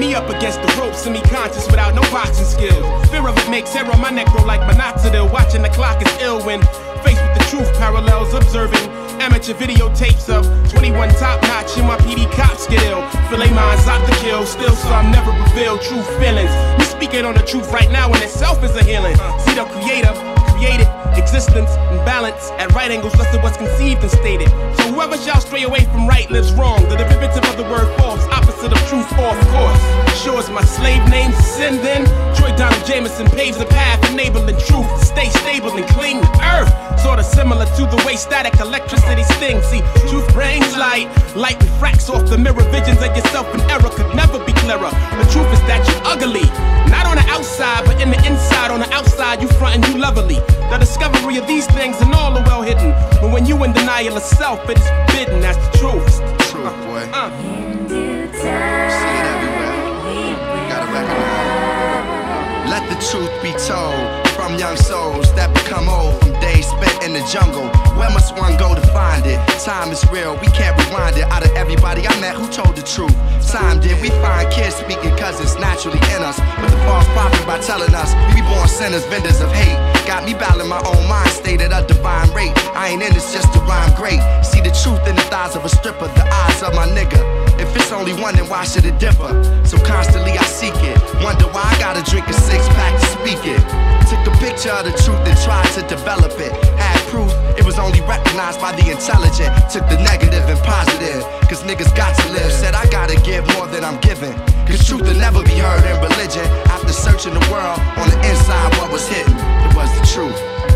me up against the ropes, semi-conscious without no boxing skills. Fear of it makes hair on my neck grow like minoxidil. Watching the clock is ill when faced with the truth, parallels observing amateur videotapes of 21 top notch in my PD cops get ill. Filet minds out to kill, still some never reveal true feelings. Me speaking on the truth right now in itself is a healing. See the creator created existence and balance at right angles just to what's conceived and stated. So whoever shall stray away from right lives wrong. The derivative of the word false, opposite of truth, off course. Sure as my slave name's sin then. Troy Donald Jameson paves the path, enabling truth to stay stable and cling to earth. Sorta similar to the way static electricity stings. See, truth brings light, light refracts off the mirror. Visions of yourself in error could never be clearer. The truth is that you ugly, not on the outside, but in the inside. On the outside, you front and you lovely. The discovery of these things and all are well hidden. But when you in denial of self, it is forbidden. That's the truth. It's the truth, boy. In due time, see it everywhere. You gotta recognize. Let the truth be told from young souls that become old from days spent in the jungle. Where must one go to find it? Time is real, we can't rewind it. Out of everybody I met, who told the truth? Time did. We find kids speaking cause it's naturally in us, but the false prophet by telling us we be born sinners, vendors of hate. Got me battling my own mind state at a divine rate. I ain't in this just to rhyme great. See the truth in the thighs of a stripper, the eyes of my nigga. If it's only one, then why should it differ? So constantly I seek it. Wonder why I gotta drink a 6-pack to speak it. Took a picture of the truth and tried to develop it. Had proof, it was only recognized by the intelligent. Took the negative and positive, cause niggas got to live. Said I gotta give more than I'm giving, cause truth will never be heard in religion. After searching the world, on the inside what was hidden, it was the truth.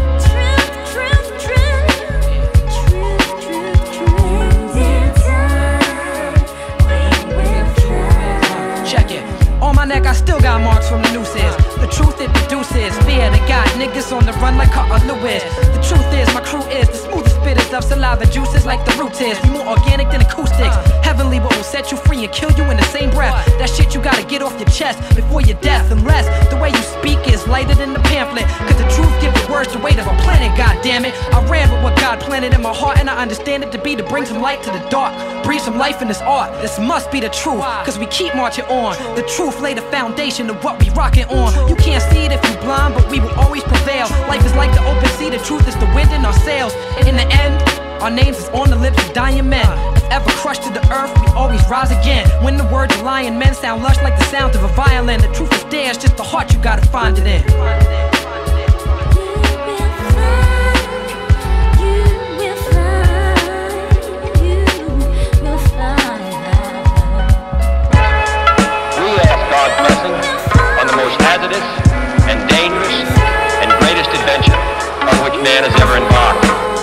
Check it. On my neck I still got marks from the nooses. The truth it produces fear that got niggas on the run like Carter Lewis. The truth is my crew is the smoothest spitters of saliva juices like the roots is. We more organic than acoustics. Heavenly what will set you free and kill you in the same breath. That shit you gotta get off your chest before your death. Unless the way you speak is lighter than the pamphlet. Cause the truth gives the words the weight of a planet, goddammit. I ran with what God planted in my heart, and I understand it to be to bring some light to the dark. Breathe some life in this art. This must be the truth, cause we keep marching on. The truth lay the foundation of what we rockin' on. You can't see it if you blind, but we will always prevail. Life is like the open sea, the truth is the wind in our sails. And in the end, our names is on the lips of dying men. If ever crushed to the earth, we always rise again. When the words of lying men sound lush like the sound of a violin. The truth is there, it's just the heart you gotta find it in. On the most hazardous and dangerous and greatest adventure on which man has ever embarked.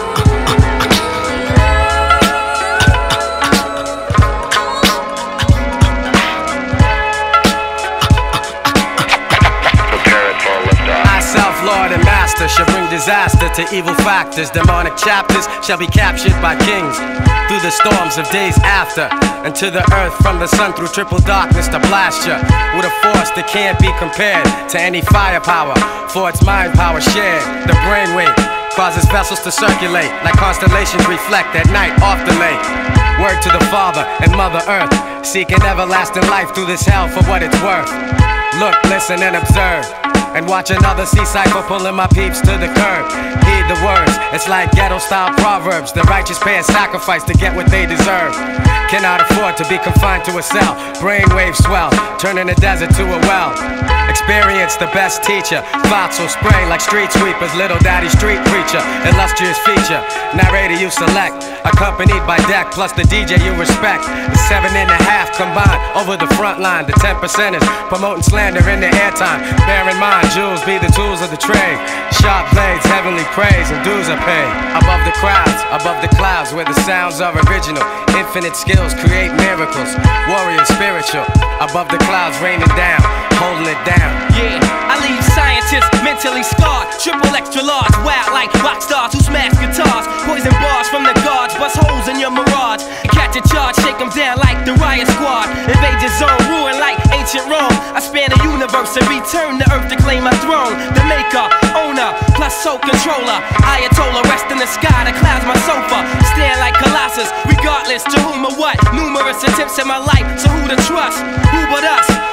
Lord and master shall bring disaster to evil factors. Demonic chapters shall be captured by kings through the storms of days after, and to the earth from the sun through triple darkness to blast ya with a force that can't be compared to any firepower, for its mind power shared. The brainwave causes vessels to circulate like constellations reflect at night off the lake. Word to the Father and Mother Earth, seeking everlasting life through this hell for what it's worth. Look, listen and observe, and watch another sea cycle pulling my peeps to the curb. Heed the words, it's like ghetto-style proverbs. The righteous pay a sacrifice to get what they deserve. Cannot afford to be confined to a cell. Brainwave swell, turning the desert to a well. Experience the best teacher. Thoughts will spray like street sweepers. Little daddy street preacher, illustrious feature. Narrator you select, accompanied by deck plus the DJ you respect. The 7.5 combined over the front line. The 10%ers promoting slander in the airtime. Bear in mind, jewels be the tools of the trade. Sharp blades, heavenly praise, and dues are paid. Above the crowds, above the clouds, where the sounds are original. Infinite skills create miracles. Warrior spiritual, above the clouds raining down, holding it down. Yeah, I leave scientists mentally scarred. Triple extra large, wild like rock stars who smash guitars. Poison bars from the guards, bust holes in your mirage. Catch a charge, shake them down like the riot squad. Invade your zone, ruin like ancient Rome. I span the universe and return to earth to claim my throne. The maker, owner, plus soul controller. Ayatollah, rest in the sky, the clouds my sofa. Stand like Colossus, regardless to whom or what. Numerous attempts in my life, so who to trust? Who but us?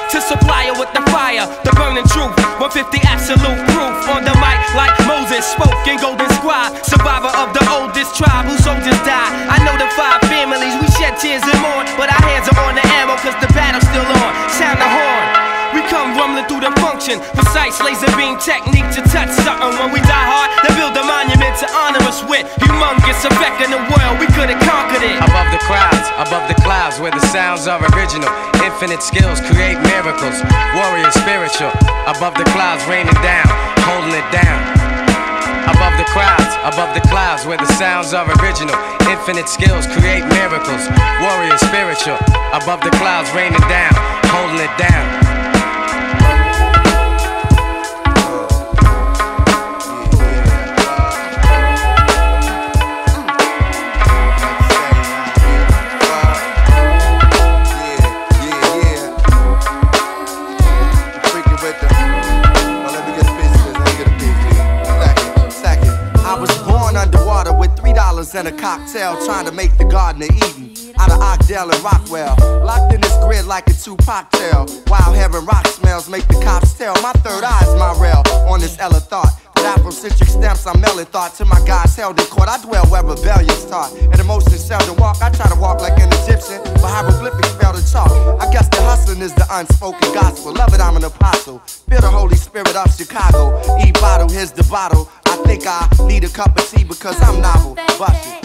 to supply her with the fire, the burning truth. 150 absolute proof on the mic like Moses spoke in Golden Squad. Survivor of the oldest tribe whose soldiers died. I know the 5 families, we shed tears and mourn, but our hands are on the ammo cause the battle's still on. Sound the horn. We come rumbling through the function. Precise laser beam technique to touch something. When we die hard, they build a monument to honor us with. Humongous effect in the world, we could've conquered it. Above the crowds, above the clouds, where the sounds are original. Infinite skills create miracles. Warrior spiritual. Above the clouds, raining down, holding it down. Above the clouds, where the sounds are original. Infinite skills create miracles. Warrior spiritual. Above the clouds, raining down, holding it down. And a cocktail, trying to make the Garden of Eden out of Oakdale and Rockwell. Locked in this grid like a Tupac tale. Wild hair and rock smells make the cops tell. My third eye's my rail on this Ella thought. That from citric stamps I'm melon thought. To my guys held in court, I dwell where rebellion's taught. And emotions seldom walk, I try to walk like an Egyptian, but hieroglyphics fail to talk. I guess the hustling is the unspoken gospel. Love it, I'm an apostle. Feel the Holy Spirit of Chicago. E-bottle, here's the bottle. I think I need a cup of tea because I'm novel. Bust it.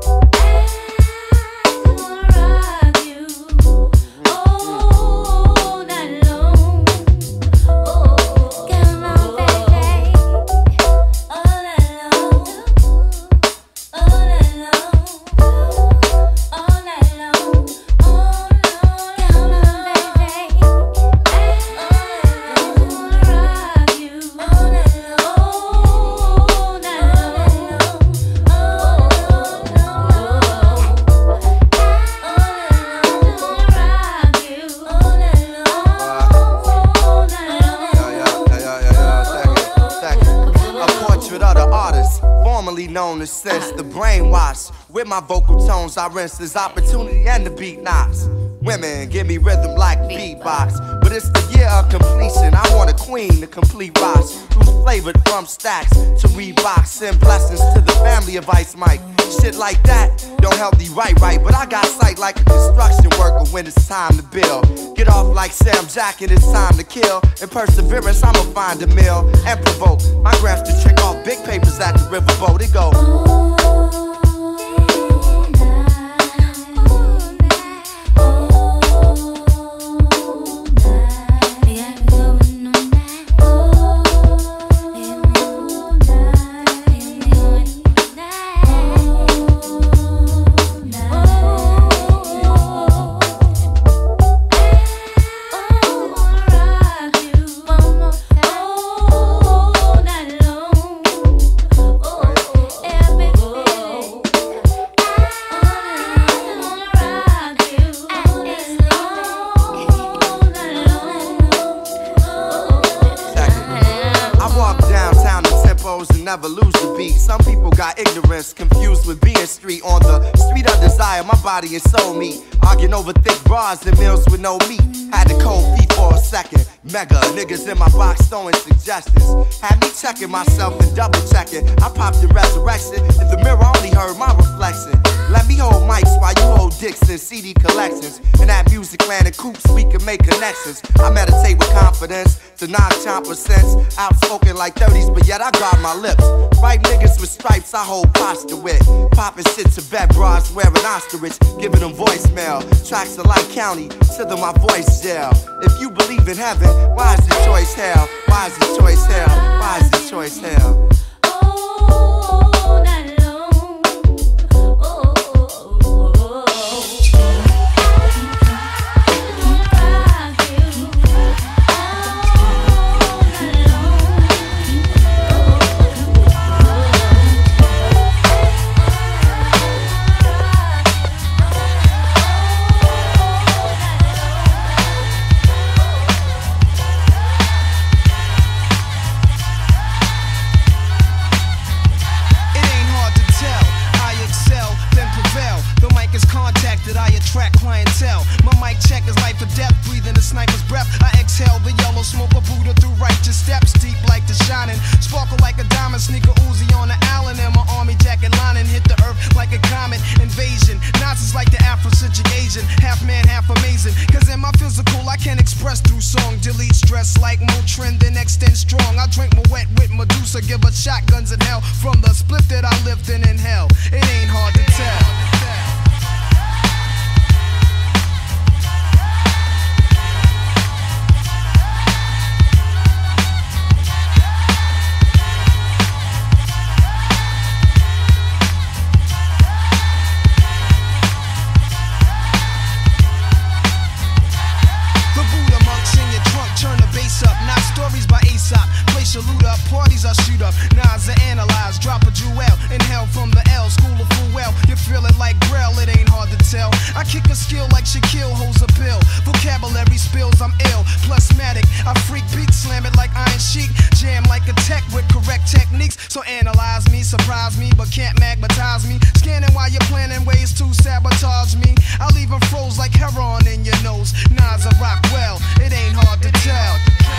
Known as since the brainwash. With my vocal tones, I rinse this opportunity and the beat knocks. Women give me rhythm like beatbox, but it's the year of completion. I want a queen to complete box, who's flavored from stacks to Reeboks. Send blessings to the family of Ice Mike. Shit like that don't help me right, but I got sight like a construction worker when it's time to build. Get off like Sam Jack and it's time to kill. In perseverance, I'ma find a mill and provoke my graphs to trick off big papers at the riverboat. It go. Never lose the beat. Some people got ignorance confused with being street. On the street of desire, my body and soul meet. Arguing over thick bras and meals with no meat. Had the cold feet for a second. Mega niggas in my box throwing suggestions. Had me checking myself and double checking. I popped the resurrection. In the mirror, I only heard my reflection. Let me hold mics while you hold dicks and CD collections. In that music land and coops, we can make connections. I meditate with confidence to non-chomper sense. Outspoken like 30s, but yet I guard my lips. Right niggas with stripes, I hold posture with. Popping shit to vet bras wearing ostrich. Giving them voicemail. Tracks of Light County, to them my voice jail. If you believe in heaven, why is the choice hell? Why is the choice hell? Why is the choice hell? smell from the split that I lived in hell. It ain't hard to tell. Place your loot up, parties I shoot up, knives I analyze, drop a jewel, inhale from the L, school of full well, you feel it like Braille, it ain't hard to tell. I kick a skill like Shaquille holds a pill, vocabulary spills, I'm ill, plusmatic, I freak beat, slam it like Iron Sheik, jam like a tech with correct techniques, so analyze me, surprise me, but can't magnetize me, scanning while you're planning ways to sabotage me, I leave them froze like heroin in your nose, knives I rock well, it ain't hard to tell.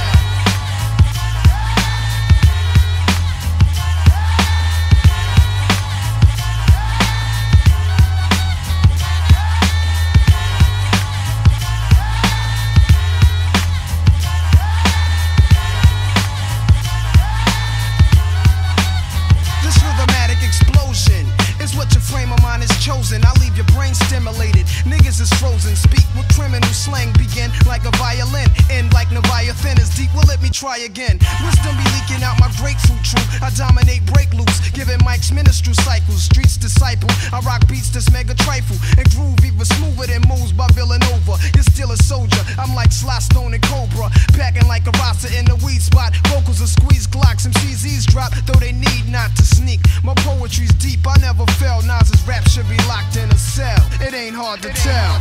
I leave your brain stimulated, niggas is frozen. Speak with criminal slang, begin like a violin, end like Leviathan is deep, well let me try again. Wisdom be leaking out my grapefruit true, I dominate break loose, giving mics minstrel cycles, streets disciple, I rock beats that's mega trifle, and groove even smoother than moves by Villanova. You're still a soldier, I'm like Sly Stone and Cobra, packing like a roster in the weed spot, vocals are squeeze clocks, MCs eavesdrop, though they need not to sneak. My poetry's deep, I never fell, Nas's rap should be locked in a cell. It ain't hard to tell.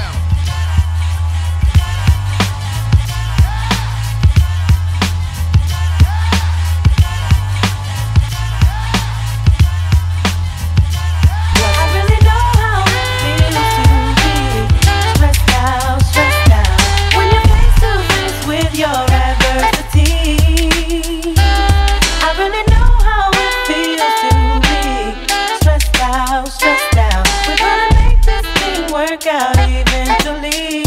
Out eventually.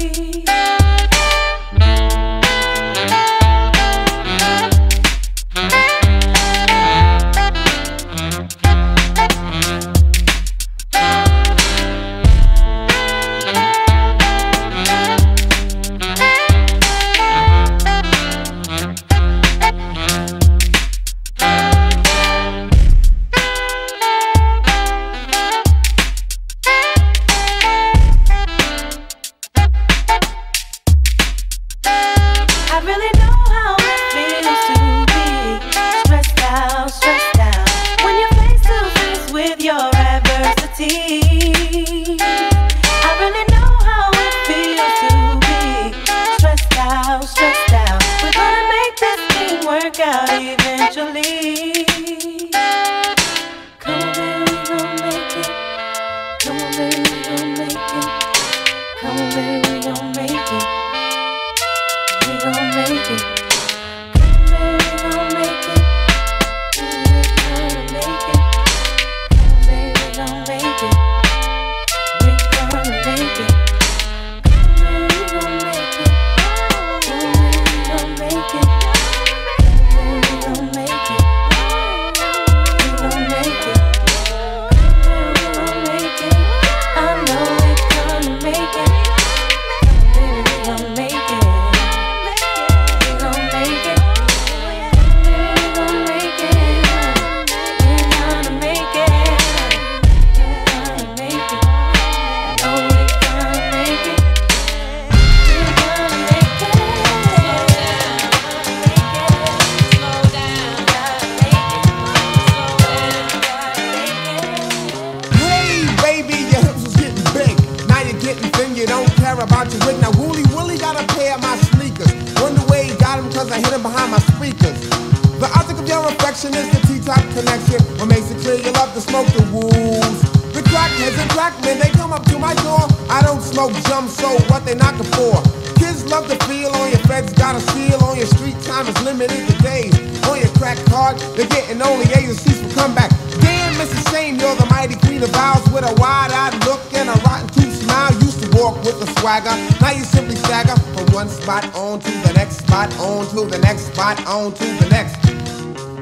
Now you simply stagger from one spot on to the next spot, on to the next spot, on to the next. Big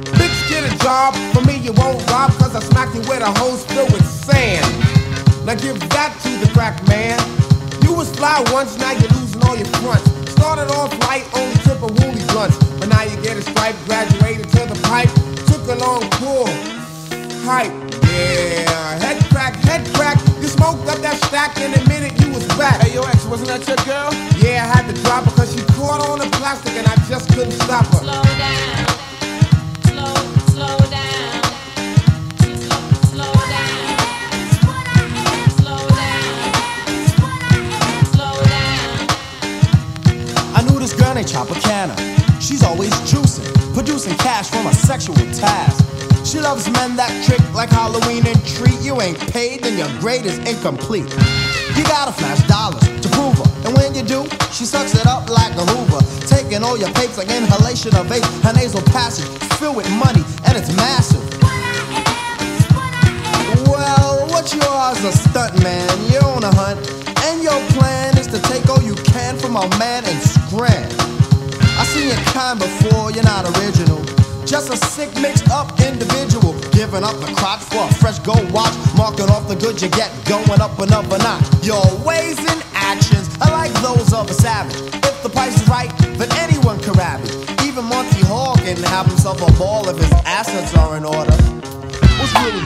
get a job. For me, you won't rob, cause I smack you with a hose filled with sand. Now give that to the crack man. You was fly once, now you're losing all your fronts. Started off light, only tip of woolly blunts. But now you get a stripe, graduated to the pipe. Took a long pull, hype, yeah. Head crack, you smoked up that stack in a minute you was back. Hey, yo, X, wasn't that your girl? Yeah, I had to drop her cause she caught on the plastic and I just couldn't stop her. Slow down, slow down, slow down, slow down. I knew this girl named Tropicana. She's always juicing, producing cash from a sexual task. She loves men that trick like Halloween and treat. You ain't paid, then your grade is incomplete. You gotta flash dollars to prove her, and when you do, she sucks it up like a Hoover, taking all your papes like inhalation of vape. Her nasal passage filled with money, and it's massive. Well, what you are is a stunt man. You're on a hunt, and your plan is to take all you can from a man and scram. I seen your kind before, you're not original. Just a sick, mixed up individual, giving up the crotch for a fresh gold watch, marking off the good you get, going up another notch. Your ways and actions are like those of a savage. If the price is right, then anyone can rap it. Even Monty Hall can have himself a ball if his assets are in order. What's really...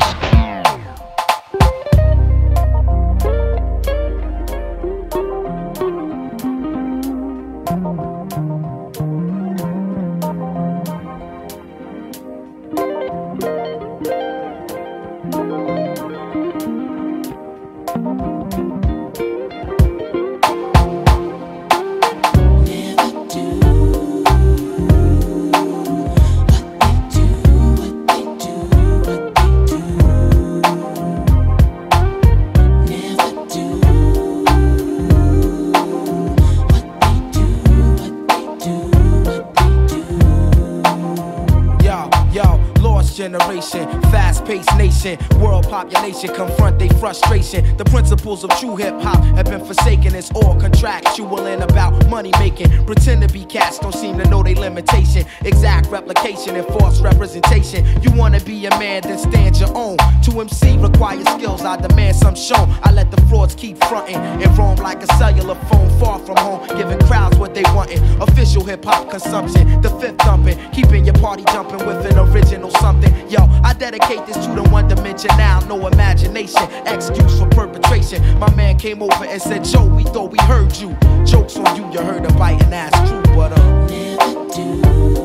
generation, fast-paced nation, world population confront their frustration. The principles of true hip-hop have been forsaken. It's all contractual and about money making. Pretend to be cats, don't seem to know their limitation. Exact replication and false representation. You wanna be a man, then stand your own. To MC requires skills, I demand some shown. I let the frauds keep fronting and roam like a cellular phone far from home, giving crowds what they wantin'. Official hip-hop consumption, the fifth thumping, keeping your party jumping with an original something. Yo, I dedicate this to the one dimension now, no imagination, excuse for perpetration. My man came over and said, Joe, we thought we heard you. Jokes on you, you heard a bite and that's true, but never do.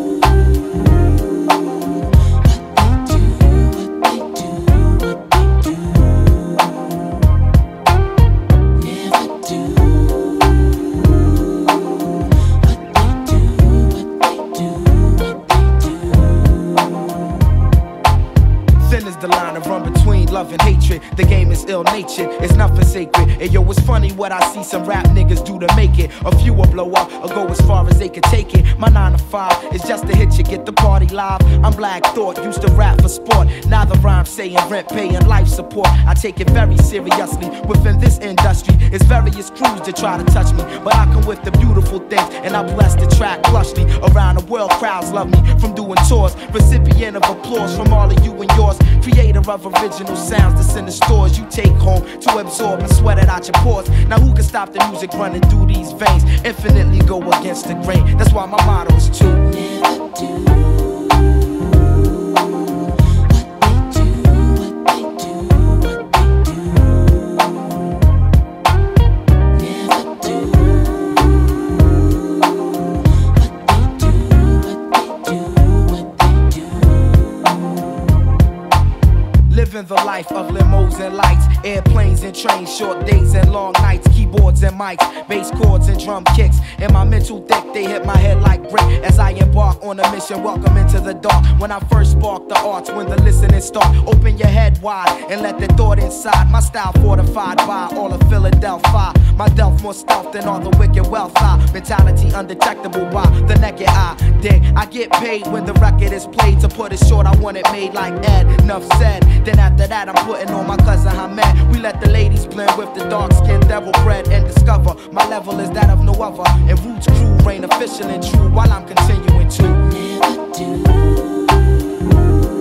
The line of run between love and hatred. The game is ill-natured, it's nothing sacred. And yo, it's funny what I see some rap niggas do to make it. A few will blow up or go as far as they can take it. My 9 to 5 is just to hit you, get the party live. I'm Black Thought, used to rap for sport. Now the rhyme saying rent, paying life support. I take it very seriously. Within this industry, it's various crews that try to touch me, but I come with the beautiful things, and I bless the track plushly. Around the world, crowds love me from doing tours. Recipient of applause from all of you and yours. Creator of original sounds that's in the stores you take home to absorb and sweat it out your pores. Now who can stop the music running through these veins? Infinitely go against the grain. That's why my motto is to never do. Living the life of limos and lights, airplanes and trains, short days and long nights, keyboards and mics, bass chords and drum kicks. In my mental thick, they hit my head like brick as I embark on a mission. Welcome into the dark. When I first spark the arts, when the listening start, open your head wide and let the thought inside. My style fortified by all of Philadelphia. My delf more stealth than all the wicked wealth. Mentality undetectable by the naked eye. Dig, I get paid when the record is played. To put it short, I want it made like Ed. Enough said. Then after that, I'm putting on my cousin Hamed. We let the ladies blend with the dark-skinned devil bread and discover my level is that of no other. And Roots crew reign official and true while I'm continuing to never do.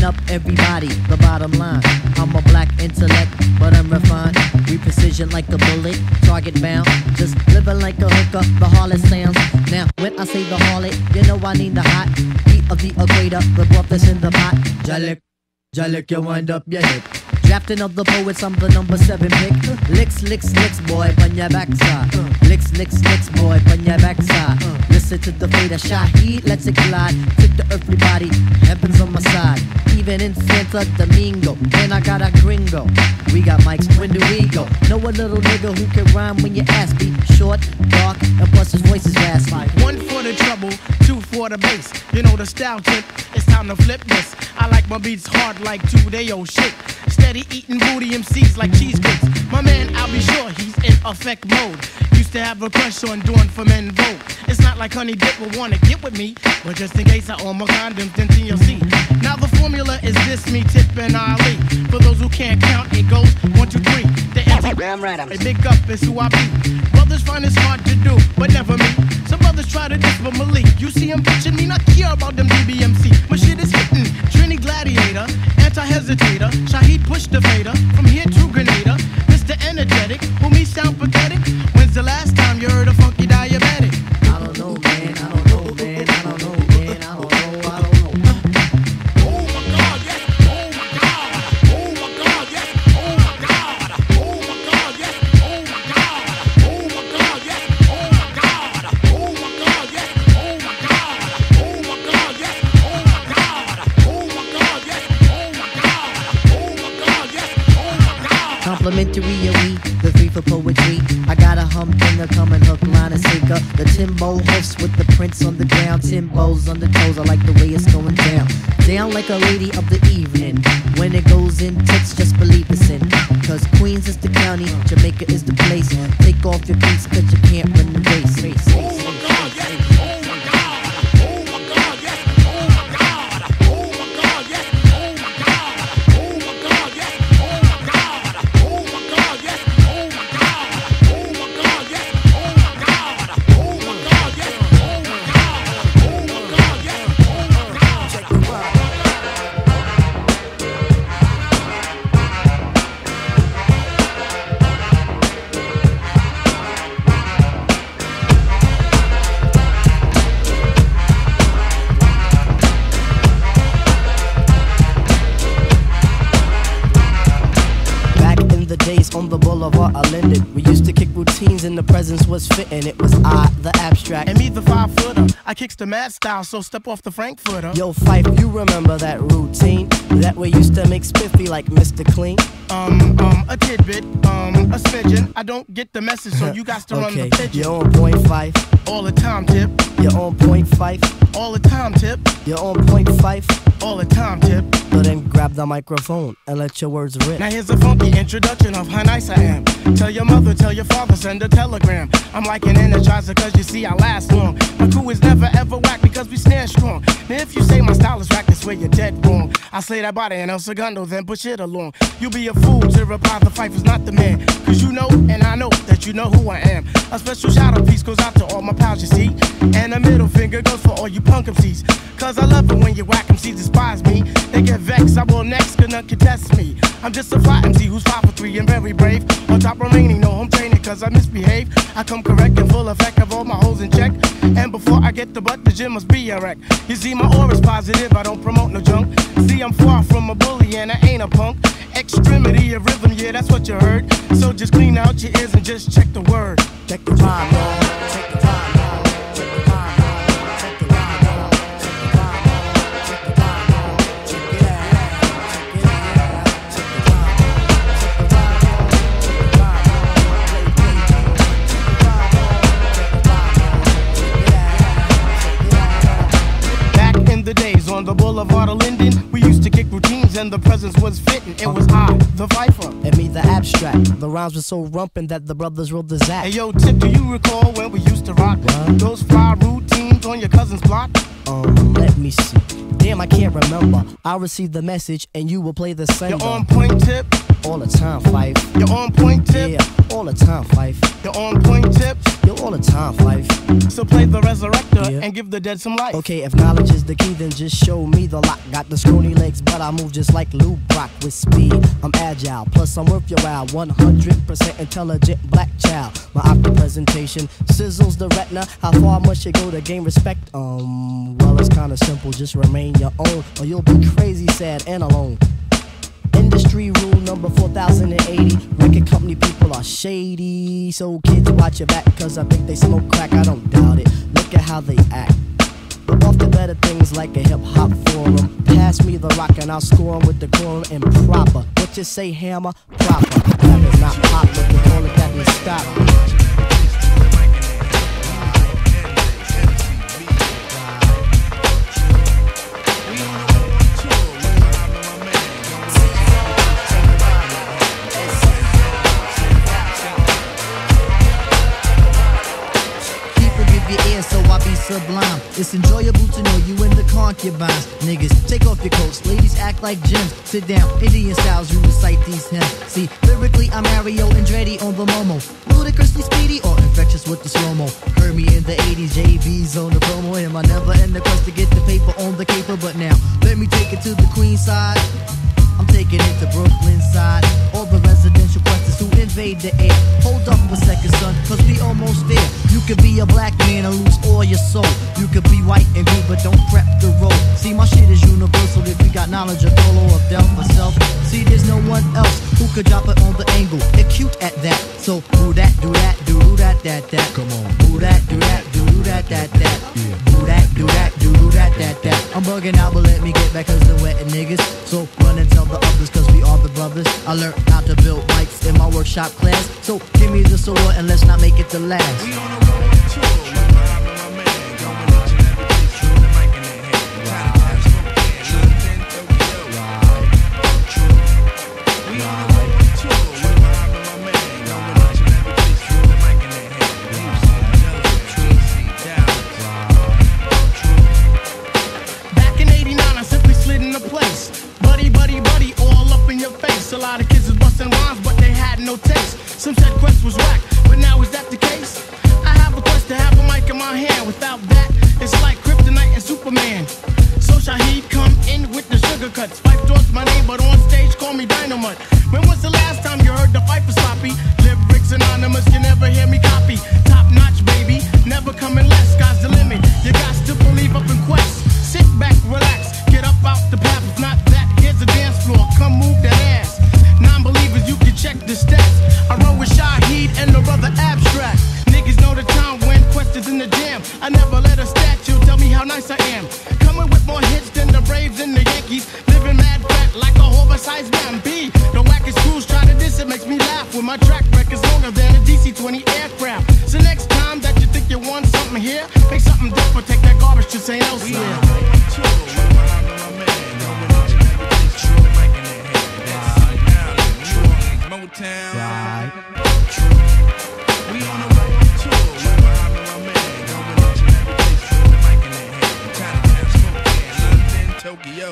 up everybody, the bottom line. I'm a black intellect, but I'm refined. We precision like a bullet, target bound. Just living like a hooker, the harlot sounds. Now, when I say the harlot, you know I need the hot heat of the equator, the broth that's in the pot. Jalik, you wind up your hip. Drafting of the poets, I'm the number 7 pick. Licks, boy, on your backside. Licks, boy, on your backside. Listen to the fader, Shaheed, let's it glide. Tip the earthly body, heaven's on my side. Even in Santa Domingo, and I got a gringo. We got mics, when do we go? Know a little nigga who can rhyme when your ass be short, dark, and plus his voice is raspy. 1 for the trouble, 2 for the bass. You know the style tip, it's time to flip this. I like my beats hard like 2-day old shit. Steady eating booty MCs like cheesecakes. My man, I'll be sure he's in effect mode. Used to have a crush on doing for men vote. It's not like Honey Dip will wanna get with me, but just in case I own my condoms, then TLC. Now the formula is this, me, Tip, and Ali. For those who can't count, it goes 1, 2, 3. Damn right, I'm a big up is who I be. Brothers find it's hard to do, but never me. Some brothers try to diss, but Malik, you see him bitching me, not care about them DBMC. My shit is hitting, Trini Gladiator, anti-hesitator, Shaheed push the fader, from here to Grenada, Mr. Energetic, who me sound pathetic. When's the last time you heard a funky diabetic? I don't know, man, I don't know, man, I don't know, man, I don't know. Complimentary of we, the 3 for poetry. I got a humdinger coming hook, line, and sinker. The Timbo hoofs with the prints on the ground. Timbos on the toes, I like the way it's going down. Down like a lady of the evening. When it goes in tits, just believe it's in. Cause Queens is the county, Jamaica is the place. Take off your beats cause you can't run the race. On the boulevard, I lended. We used to kick routines and the presence was fitting. It was I, the abstract. And me, the 5-footer. I kicks the mad style, so step off the Frankfurter. Yo, Fife, you remember that routine? That we used to make spiffy like Mr. Clean? A tidbit, a smidgen. I don't get the message, so you got to run the pigeon. You're on point, Fife. All the time, Tip. You're on point, Fife. All the time, Tip. You're on point, Fife. All the time, Tip. So then grab the microphone and let your words rip. Now here's a funky introduction of how nice I am. Tell your mother, tell your father, send a telegram. I'm like an energizer cause you see I last long. My crew is never ever whack because we stand strong. Now if you say my style is whack, that's where you're dead wrong. I slay that body and El Segundo, then push it along. You be a fool to reply the Fife is not the man. Cause you know and I know that you know who I am. A special shout out piece goes out to all my pals you see. And a middle finger goes for all you punk MCs. Cause I love it when you whack MCs despise me. They get vexed, I will next, cause none can test me. I'm just a fly MC who's 5 for 3 and very brave. On top remaining, no home training cause I misbehave. I come correct and full effect of all my hoes in check. And before I get the butt, the gym must be a wreck. You see my aura's positive, I don't promote no junk. See I'm far from a bully and I ain't a punk. Extremity of rhythm, yeah that's what you heard. So just clean out your ears and just check the word. Check the rhyme, y'all. Check the rhyme. The days on the boulevard of Linden, we used to kick routines and the presence was fitting. It was I, the Viper, and me, the abstract. The rhymes were so rumpin' that the brothers rolled the zap. Hey yo, Tip, do you recall when we used to rock those fly routines on your cousin's block? Let me see. Damn, I can't remember. I'll receive the message and you will play the sender. You're on point, tip. All the time, Fife. You're on point, tip. Yeah, all the time, Fife. You're on point, tip. You're all the time, Fife. So play the resurrector and give the dead some life. Okay, if knowledge is the key, then just show me the lock. Got the scrawny legs, but I move just like Lou Brock with speed. I'm agile, plus I'm worth your while. 100% intelligent black child. My opera presentation sizzles the retina. How far must you go to gain respect? Well, it's kinda simple. Just remain your own, or you'll be crazy, sad, and alone. Industry rule number 4080. Record company people are shady. So kids, watch your back, cause I think they smoke crack. I don't doubt it. Look at how they act. But off the better things like a hip hop forum. Pass me the rock and I'll score 'em with the quorum and proper. What you say, hammer? Proper. That is not pop, but they call it that and stop. So I be sublime. It's enjoyable to know you in the concubines. Niggas, take off your coats. Ladies act like gems. Sit down, Indian styles, you recite these hymns. See, lyrically I'm Mario Andretti on the Momo. Ludicrously speedy or infectious with the slow-mo. Heard me in the 80s, JB's on the promo. Am I never in the quest to get the paper on the caper? But now, let me take it to the Queen side. I'm taking it to Brooklyn side. All the residential questions who invade the air. Hold up a second, son, cause we almost there. You could be a black man and lose all your soul. You could be white and blue, but don't prep the road. See, my shit is universal if you got knowledge of Dolo or Del myself. See, there's no one else who could drop it on the angle. Acute at that. So, do that, do that, do that, that. Come on. Do that, do that, do that, that. Do that, do that, do that, that. I'm bugging out, but let me get back cause they're wetting niggas. So, run and tell the others cause we are the brothers. I learned how to build mics in my workshop class. So, give me the sword and let's not make it the last. We on the road to tour with my man, going each and every place, true, the mic in their hand, time to have smoke, and Tokyo. True. We on the road to tour with my man, going each and every place, true, the mic in their hand, Houston, Delaware, DC, Dallas. Back in '89, I simply slid into place. Buddy, buddy, buddy, all up in your face. A lot of kids was busting rhymes, but they had no taste. Some said Quest was whack, but now is that the case? I have a quest to have a mic in my hand. Without that, it's like Kryptonite and Superman. So Shaheed come in with the sugar cuts. Fife Dog's my name, but on stage call me Dynamite. When was the last time you heard the fight for sloppy? Lyrics anonymous, you never hear me copy. Top notch, baby, never coming less. Sky's the limit, you got to believe up in Quest. Sit back, relax, get up out the path. If not that, here's a dance floor, come move that ass. Non-believers, you can check the stats. I run with Shaheed and the brother Abstract. Niggas know the time when Quest is in the jam. I never let a statue tell me how nice I am. Coming with more hits than the Braves and the Yankees. Living mad fat like a oversized man. B, the wackest crews try to diss it makes me laugh. With my track record's longer than a DC-20 aircraft. So next time that you think you want something here, make something different, take that garbage to St. Elsewhere. Motown. Right. We on the road tour with my man, going each and every place, true, the mic in their hand, time to have smoke, London, Tokyo.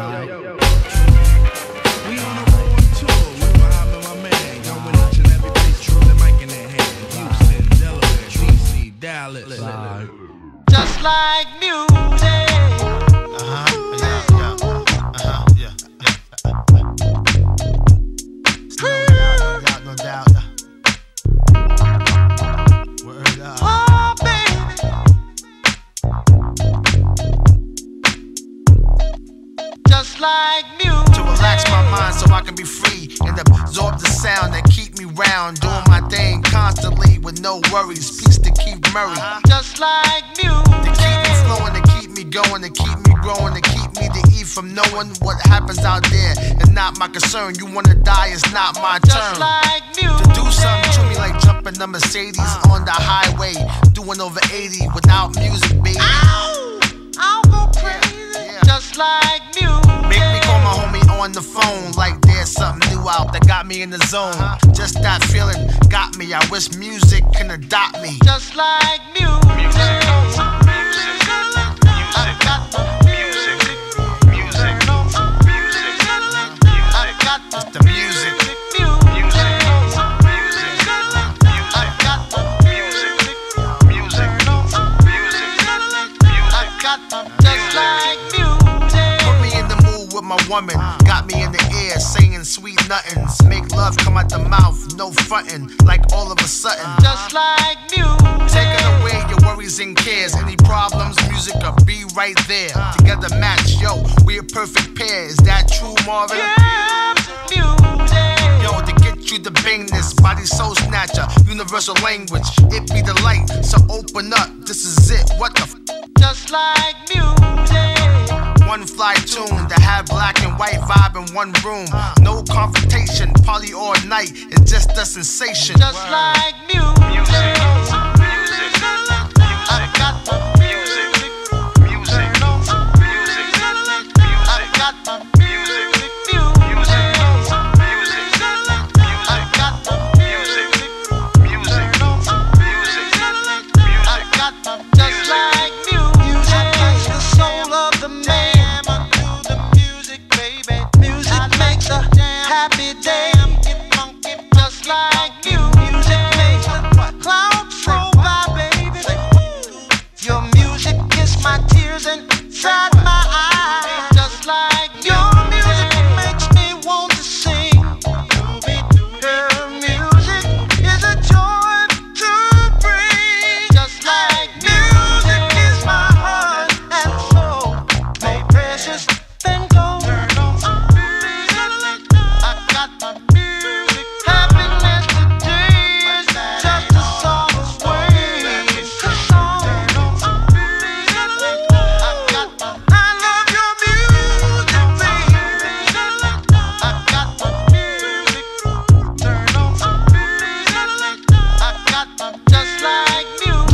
We on the road tour with my man, going each and every place, true, the mic in their hand, Houston, Delaware, DC, Dallas. Just like music. No doubt. Word up. Oh, baby. Just like music. To relax my mind so I can be free and absorb the sound that keep me round. Doing my thing constantly with no worries. Peace to Keith Murray. Just like music. To keep me flowing, to keep me going, to keep me growing, to keep me to eat from knowing what happens out there. It's not my concern. You wanna die, it's not my turn. Just like music. To do something to me like jumping a Mercedes on the highway, doing over 80 without music, baby. Ow! I'll go crazy. Yeah. Just like music. Make me call my homie on the phone like there's something new out that got me in the zone. Just that feeling got me. I wish music can adopt me. Just like music. Music. woman. Got me in the air saying sweet nothings. Make love come out the mouth, no frontin'. Like all of a sudden, just like music. Taking away your worries and cares. Any problems, music will be right there. Together match, yo, we a perfect pair. Is that true, Marvin? Yeah, music. Yo, to get you the bangness, body soul snatcher, universal language. It be the light, so open up. This is it. What the f? Just like music. One fly tune to have black and white vibe in one room. No confrontation, party all night. It's just a sensation. Just like music. I got the music. Music. Music. I got the music. Music. I got the music. Music. I got the just like music. The soul of the man through the music, baby. Music makes a happy day. Just like music makes the clouds roll by, baby. Your music is my tears inside my eyes. Just like your music makes me want to sing. Her music is a joy to bring. Just like music is my heart and soul, more precious than gold. I got the music. Happiness today is just a song away. I love your music, baby. I got the music. Turn on. I got the just like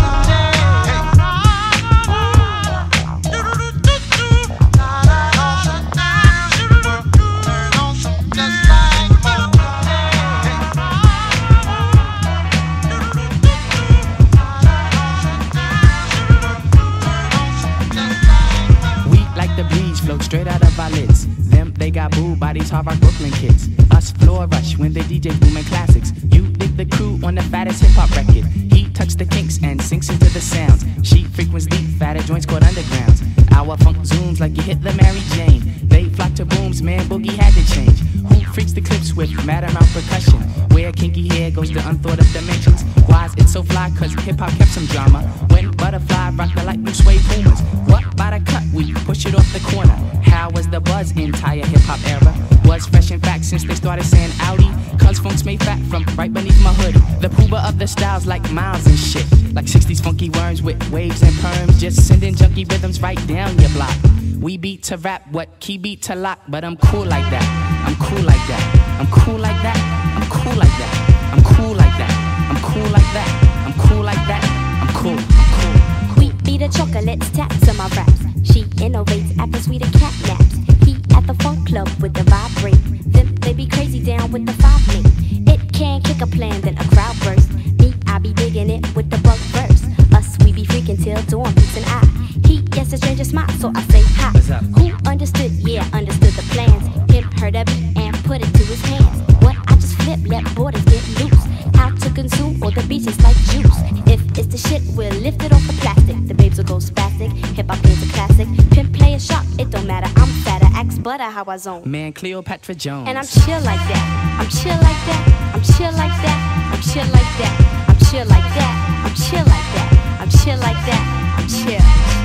We like the breeze, float straight out of our lids. Them, they got booed by these hard rock Brooklyn kids. Us floor rush when they DJ booming classics. You dig the crew on the fattest hip hop record. He tucks the kinks and sinks into the sounds. She frequents deep, fatter joints called undergrounds. Our funk zooms like you hit the Mary Jane. They flock to booms, man, boogie had to change. Who freaks the clips with mad amount percussion? Where kinky hair goes to unthought of dimensions. Why's it so fly? Cause hip hop kept some drama. When butterfly rock the light blue suede boomers. What by the cut? We push it off the corner. How was the buzz entire hip hop era? Was fresh in fact since they started saying Audi. Cause funk's made fat from right beneath my hood. The pooba of the styles like miles and shit. Like 60s funky worms with waves and perms. Just sending junky rhythms right down your block. We beat to rap, what key beat to lock. But I'm cool like that. I'm cool like that. I'm cool like that. I'm cool like that. I'm cool like that. I'm cool like that. I'm cool like that. I'm cool. I'm cool. We be the chocolates, taps on my raps. She innovates after sweeter cat naps. He at the funk club with the vibrate. Them they be crazy down with the 5 link. It can kick a plan, then a crowd burst. Me, I be digging it with the bug verse. Us, we be freaking till dawn beats an eye. He gets a stranger smile, so I say hi. Who understood? Yeah, understood the plans. Him heard a beat and put it to his hands. What I just flip, let borders get loose. How to consume all the beats is like juice. If it's the shit, we'll lift it off the plastic. The babes will go spastic. Hip hop is a classic. Pimp play a shot, it don't matter. I'm fatter, axe butter how I zone. Man, Cleopatra Jones. And I'm chill like that. I'm chill like that. I'm chill like that. I'm chill like that. I'm chill like that. I'm chill like that. I'm chill like that. I'm chill.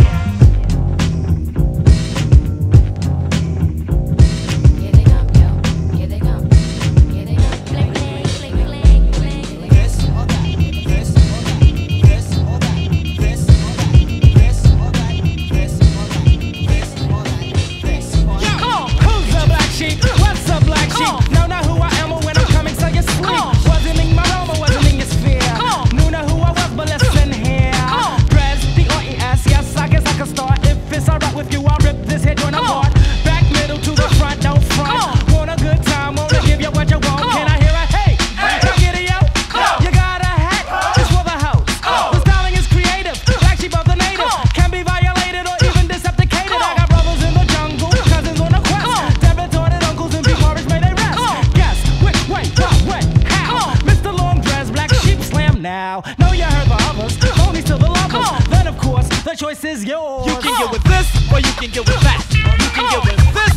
Know you heard the others, only still the lovers. Then of course, the choice is yours. You can get with this, or you can get with that. You can get with this, or you can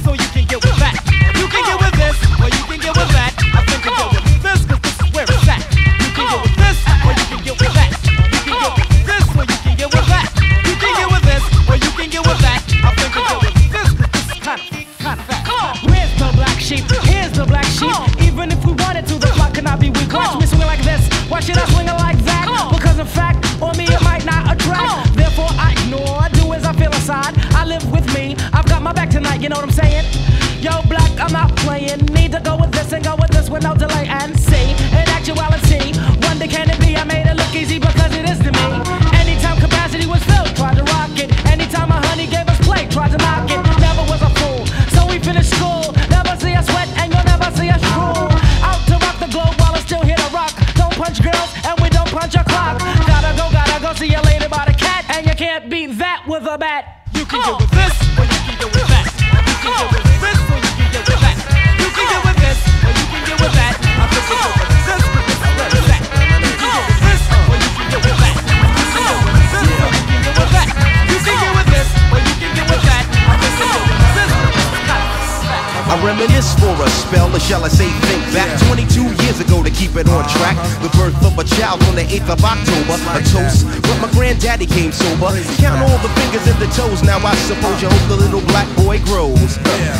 get with that. You can get with this, or you can get with that. I think you get with this, cause this is where it's at. You can get with this, or you can get with that. You can get with this, or you can get with that. You can get with this, or you can get with that. I think you get with this, cause this is kind of fat. Where's the black sheep? Here's the black sheep. Even if we wanted to, the clock cannot be weak. Watch me swing like this. Why should I swing it like that? Because in fact, on me it might not attract. Therefore I ignore, do as I feel inside. I live with me, I've got my back tonight, you know what I'm saying? Yo, black, I'm not playing. Need to go with this and go with this with no delay and see. In actuality, wonder can it be? I made it look easy because it is to me. Anytime capacity was filled, tried to rock it. Anytime my honey gave us play, tried to knock it. Never was a fool, so we finished school. Never see us sweat and you'll never see us drool. Out to rock the globe while it's still here to rock. Don't punch girls and we don't punch a clock. Gotta go, see you later by the cat. And you can't beat that with a bat. You can get with this, or you can get with that. You can get with this, or you can get with that. You can get with this, or you can get with that. I think you get with this, but this is where it's at. You can get with this, or you can get with that. You can get with this, or you can get with that. You can get with this, or you can get with that. I think you get with this, but this is kind of fat. I reminisce for a spell, or shall I say think back 22 years ago to keep it on track. The birth of a child on the 8th of October, a toast, but my granddaddy came sober. Count all the fingers and the toes, now I suppose you hope the little black boy grows.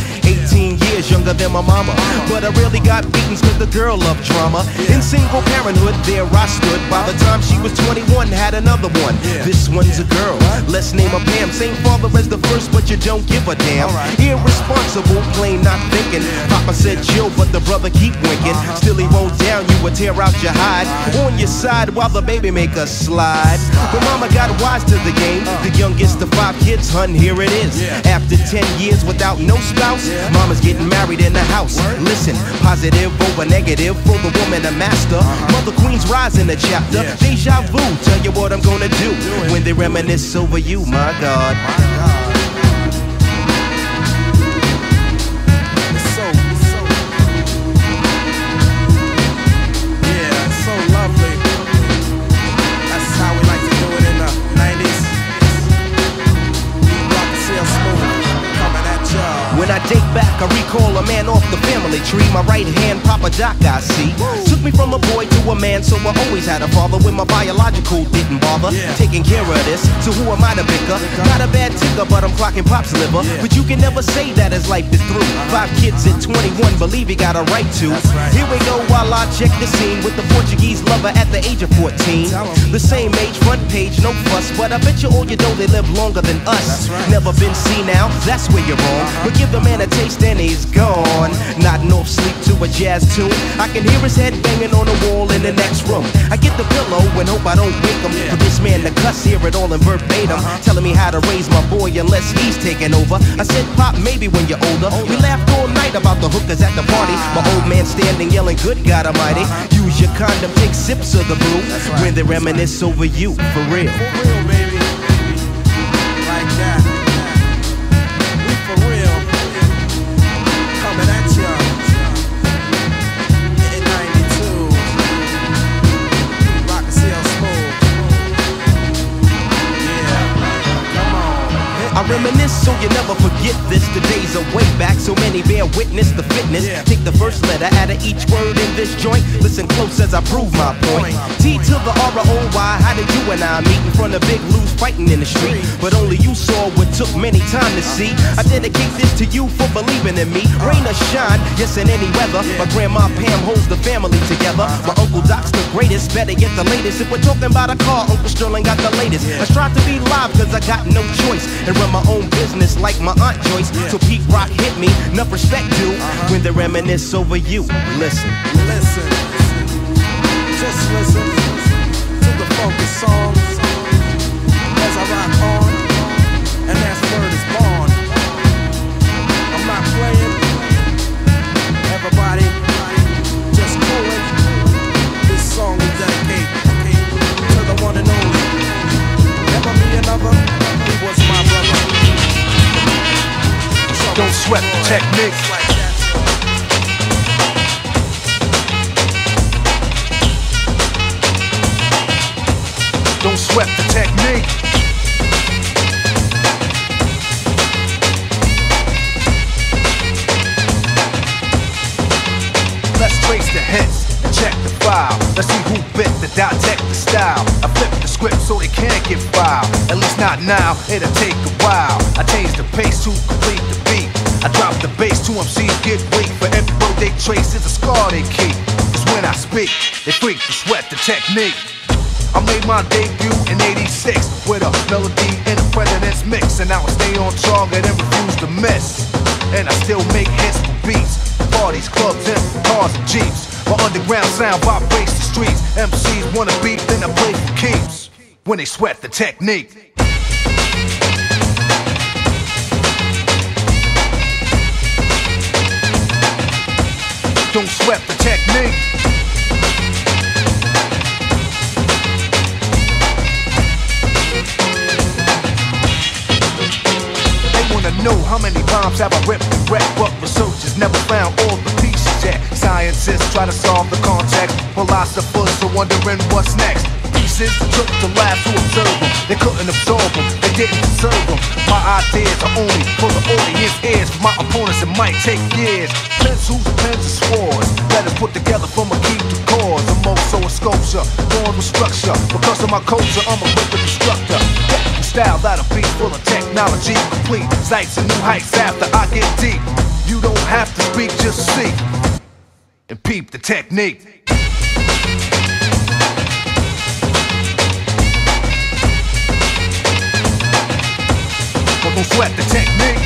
18 years younger than my mama, but I really got beatings cause the girl loved drama. In single parenthood, there I stood. By the time she was 21, had another one. This one's a girl, let's name her Pam. Same father as the first, but you don't give a damn. Irresponsible, plain not thinking. Papa said chill, but the brother keep winking. Still he won't down you or tear out your hide. On your side while the baby make a slide. But mama got wise to the game. The youngest of 5 kids, hun, here it is. After 10 years without no spouse, mama's getting married in the house. Listen, positive over negative for the woman a master. Mother Queen's rise in the chapter. Deja vu, tell you what I'm gonna do when they reminisce over you, my God. When I date back, I recall a man off the family tree. My right hand, Papa Doc, I see. Took me from a boy to a man, so I always had a father when my biological didn't bother. Taking care of this, so who am I to bicker? Not a bad ticker, but I'm clocking Pop's liver. But you can never say that his life is through. 5 kids at 21, believe he got a right to. Here we go while I check the scene with the Portuguese lover at the age of 14. The same age, front page, no fuss, but I bet you all you know they live longer than us. Never been seen now, that's where you're wrong. But give the man a taste and he's gone. Nodding off sleep to a jazz tune. I can hear his head banging on the wall in the next room. I get the pillow and hope I don't wake him. For this man to cuss, hear it all in verbatim. Telling me how to raise my boy unless he's taking over. I said, Pop, maybe when you're older. We laughed all night about the hookers at the party. My old man standing yelling, good God Almighty. Use your condom, take sips of the brew. When they reminisce over you, for real. For real, baby. Like that. We for real. Coming at ya. In 92. Rock and CL Smooth. Yeah. Come on. I reminisce so you never forget this. The days are way back, so many bear witness the fitness. Take the first letter out of each word in this joint. Listen close as I prove my point. T to the R-O-Y, how did you and I meet in front of Big Lou's fighting in the street? But only you saw what took many time to see. I dedicate this to you for believing in me. Rain or shine, yes in any weather. My grandma Pam holds the family together. My Uncle Doc's the greatest, better get the latest. If we're talking about a car, Uncle Sterling got the latest. I strive to be live cause I got no choice. And run my own business like my Aunt Joyce. So Pete Rock hit me, enough respect due. When they reminisce over you, listen. Listen. Just listen to the focus song as I rock on, and that's word is born. I'm not playing. Everybody, just coolin'. This song we dedicate to the one and only. Never be another. He was my brother. Don't sweat the technique. Don't sweat the technique. Let's see who bit the dissect the style. I flip the script so it can't get filed. At least not now, it'll take a while. I change the pace to complete the beat. I drop the bass to MCs get weak. For every word they trace is a scar they keep. Cause when I speak, they freak to sweat the technique. I made my debut in '86 with a melody and a president's mix. And now I stay on target and refuse to miss. And I still make hits for beats. Parties, clubs, and cars and jeeps. My underground sound vibrates the streets. MCs wanna beat, then I play for keeps. When they sweat the technique. Don't sweat the technique. They wanna know how many bombs have I ripped and wrecked, but researchers never found all the pieces yet. Scientists try to solve the context, philosophers are wondering what's next. Pieces took to labs to observe them. They couldn't absorb them, they didn't deserve them. My ideas are only for the audience ears. For my opponents it might take years. Pencils, pens, and swords, letters put together from a key to cause. I'm also a sculpture, born with structure. Because of my culture, I'm a wicked instructor. Technical style that'll be full of technology, complete sights and new heights after I get deep. You don't have to speak, just see and peep the technique. But don't sweat the technique.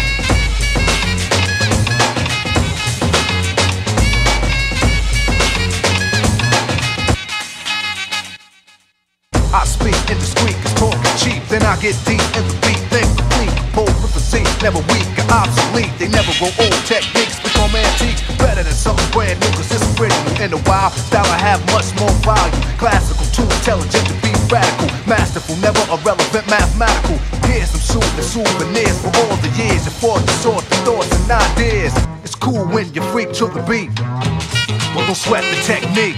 I speak indiscreet, cause talking cheap. Then I get deep in the beat, think complete. Bold with the Z, never weak or obsolete. They never grow old, techniques become antiques. Better than something brand new, cause it's original. In the wild style I have much more value. Classical, too intelligent to be radical. Masterful, never irrelevant, mathematical. Here's some soothing souvenirs for all the years. And for the sort of thoughts and ideas. It's cool when you freak to the beat. Well, don't sweat the technique.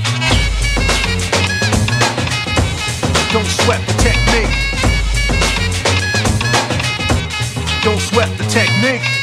Don't sweat the technique. Don't sweat the technique.